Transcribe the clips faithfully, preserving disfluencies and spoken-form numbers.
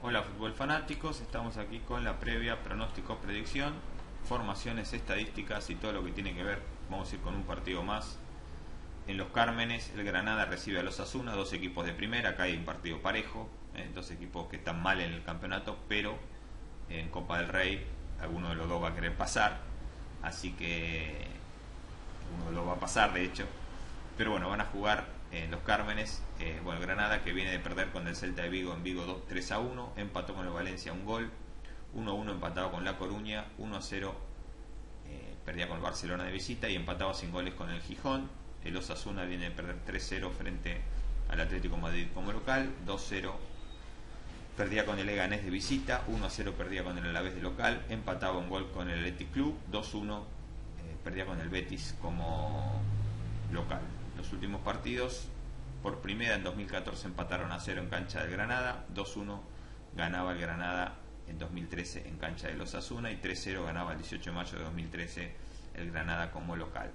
Hola fútbol fanáticos, estamos aquí con la previa, pronóstico, predicción, formaciones, estadísticas y todo lo que tiene que ver. Vamos a ir con un partido más. En Los Cármenes, el Granada recibe a los Asuna, dos equipos de primera. Acá hay un partido parejo, eh, dos equipos que están mal en el campeonato, pero en Copa del Rey alguno de los dos va a querer pasar, así que uno de los va a pasar de hecho. Pero bueno, van a jugar en Los Cármenes. Eh, bueno, Granada, que viene de perder con el Celta de Vigo en Vigo dos tres a uno, empató con el Valencia un gol, uno a uno empatado con La Coruña, uno a cero eh, perdía con el Barcelona de visita y empataba sin goles con el Gijón. El Osasuna viene de perder tres cero frente al Atlético de Madrid como local, dos cero perdía con el Leganés de visita, uno a cero perdía con el Alavés de local, empataba un gol con el Athletic Club, dos uno eh, perdía con el Betis como local. Los últimos partidos, por primera en dos mil catorce empataron a cero en cancha del Granada, dos uno ganaba el Granada en dos mil trece en cancha del Osasuna y tres cero ganaba el dieciocho de mayo de dos mil trece el Granada como local.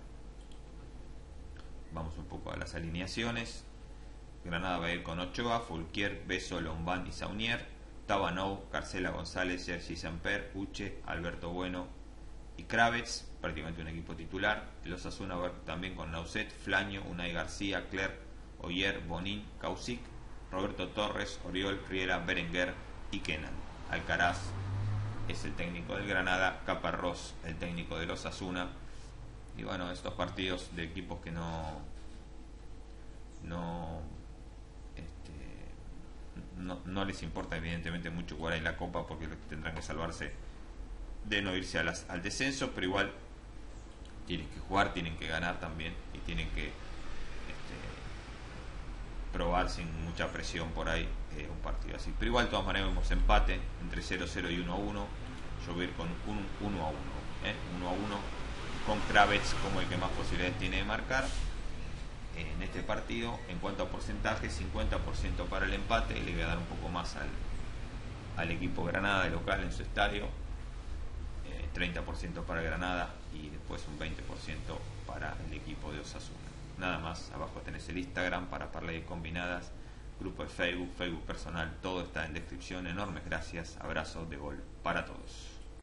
Vamos un poco a las alineaciones. Granada va a ir con Ochoa, Fulquier, Beso, Lombán y Saunier, Tabanou, Carcela González, Sergi Samper, Uche, Alberto Bueno y Kravets, prácticamente un equipo titular. El Osasuna va también con Nauset, Flaño, Unai García, Clerc, Oyer, Bonín, Causic, Roberto Torres, Oriol, Riera, Berenguer y Kenan. Alcaraz es el técnico del Granada, Caparrós el técnico del Osasuna. Y bueno, estos partidos de equipos que no no este, no, no les importa evidentemente mucho jugar en la Copa, porque tendrán que salvarse de no irse a las, al descenso, pero igual tienen que jugar, tienen que ganar también y tienen que este, probar sin mucha presión por ahí eh, un partido así. Pero igual de todas maneras vemos empate entre cero cero y uno a uno. Yo voy a ir con un uno a uno, ¿eh? uno a uno con Kravets como el que más posibilidades tiene de marcar eh, en este partido. En cuanto a porcentaje, cincuenta por ciento para el empate, y le voy a dar un poco más al, al equipo Granada de local en su estadio, eh, treinta por ciento para Granada y después un veinte por ciento para el equipo de Osasuna. Nada más, abajo tenés el Instagram para parlay combinadas, grupo de Facebook, Facebook personal, todo está en descripción. Enormes gracias, abrazo de gol para todos.